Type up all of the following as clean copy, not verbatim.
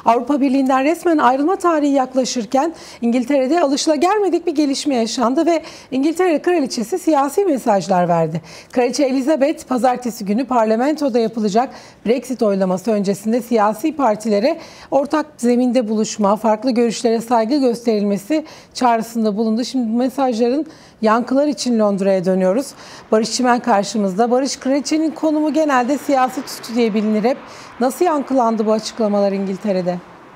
Avrupa Birliği'nden resmen ayrılma tarihi yaklaşırken İngiltere'de alışılagelmedik bir gelişme yaşandı ve İngiltere Kraliçesi siyasi mesajlar verdi. Kraliçe Elizabeth pazartesi günü parlamentoda yapılacak Brexit oylaması öncesinde siyasi partilere ortak zeminde buluşma, farklı görüşlere saygı gösterilmesi çağrısında bulundu. Şimdi bu mesajların yankılar için Londra'ya dönüyoruz. Barış Çimen karşımızda. Barış, kraliçenin konumu genelde siyasi tutucu diye bilinir hep. Nasıl yankılandı bu açıklamalar İngiltere'de?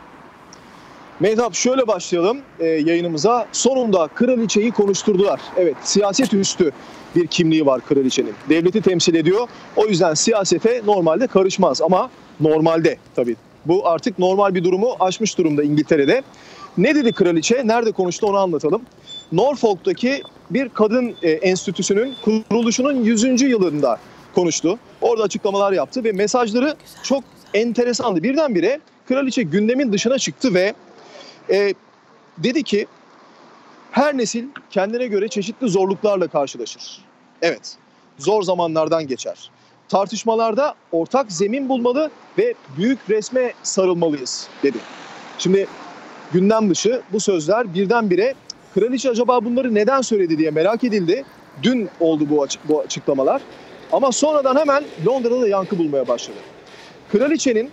Mehtap, şöyle başlayalım yayınımıza. Sonunda kraliçeyi konuşturdular. Evet, siyaset üstü bir kimliği var kraliçenin. Devleti temsil ediyor. O yüzden siyasete normalde karışmaz ama normalde tabii. Bu artık normal bir durumu aşmış durumda İngiltere'de. Ne dedi kraliçe? Nerede konuştu onu anlatalım. Norfolk'taki bir kadın enstitüsünün kuruluşunun 100. yılında konuştu. Orada açıklamalar yaptı ve mesajları çok enteresandı. Birdenbire kraliçe gündemin dışına çıktı ve dedi ki her nesil kendine göre çeşitli zorluklarla karşılaşır. Evet, zor zamanlardan geçer. Tartışmalarda ortak zemin bulmalı ve büyük resme sarılmalıyız dedi. Şimdi gündem dışı bu sözler birdenbire kraliçe acaba bunları neden söyledi diye merak edildi. Dün oldu bu açıklamalar. Ama sonradan hemen Londra'da yankı bulmaya başladı. Kraliçenin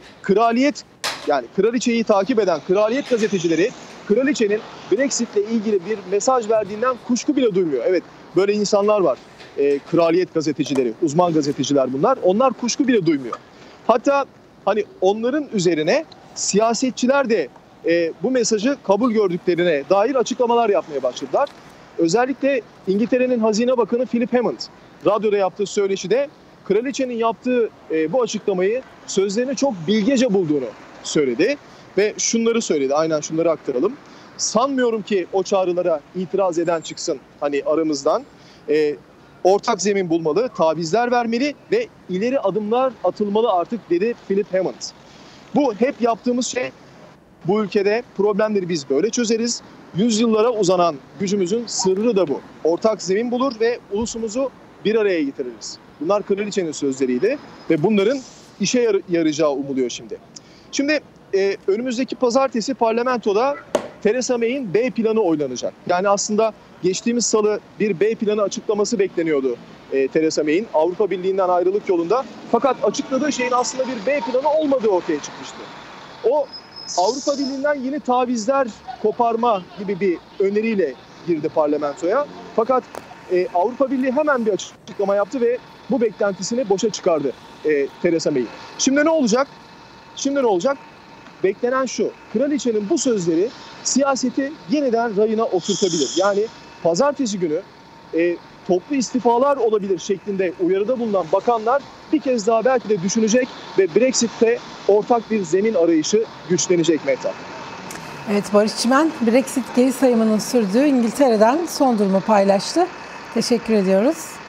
kraliçeyi takip eden kraliyet gazetecileri kraliçenin Brexit'le ilgili bir mesaj verdiğinden kuşku bile duymuyor. Evet, böyle insanlar var. Kraliyet gazetecileri, uzman gazeteciler bunlar. Onlar kuşku bile duymuyor. Hatta hani onların üzerine siyasetçiler de bu mesajı kabul gördüklerine dair açıklamalar yapmaya başladılar. Özellikle İngiltere'nin Hazine Bakanı Philip Hammond radyoda yaptığı söyleşide kraliçenin yaptığı bu açıklamayı sözlerini çok bilgece bulduğunu söyledi. Ve şunları söyledi, aynen şunları aktaralım. Sanmıyorum ki o çağrılara itiraz eden çıksın hani aramızdan. Ortak zemin bulmalı, tavizler vermeli ve ileri adımlar atılmalı artık dedi Philip Hammond. Bu hep yaptığımız şey. Bu ülkede problemleri biz böyle çözeriz. Yüzyıllara uzanan gücümüzün sırrı da bu. Ortak zemin bulur ve ulusumuzu bir araya getiririz. Bunlar kraliçenin sözleriydi ve bunların işe yarayacağı umuluyor şimdi. Şimdi önümüzdeki pazartesi parlamentoda Theresa May'in B planı oylanacak. Yani aslında geçtiğimiz salı bir B planı açıklaması bekleniyordu Theresa May'in Avrupa Birliği'nden ayrılık yolunda. Fakat açıkladığı şeyin aslında bir B planı olmadığı ortaya çıkmıştı. O Avrupa Birliği'nden yeni tavizler koparma gibi bir öneriyle girdi parlamentoya. Fakat Avrupa Birliği hemen bir açıklama yaptı ve bu beklentisini boşa çıkardı Theresa May'in. Şimdi ne olacak? Beklenen şu, kraliçenin bu sözleri siyaseti yeniden rayına oturtabilir. Yani pazartesi günü toplu istifalar olabilir şeklinde uyarıda bulunan bakanlar bir kez daha belki de düşünecek ve Brexit'te ortak bir zemin arayışı güçlenecek Mehtap. Evet, Barış Çimen Brexit geri sayımının sürdüğü İngiltere'den son durumu paylaştı. Teşekkür ediyoruz.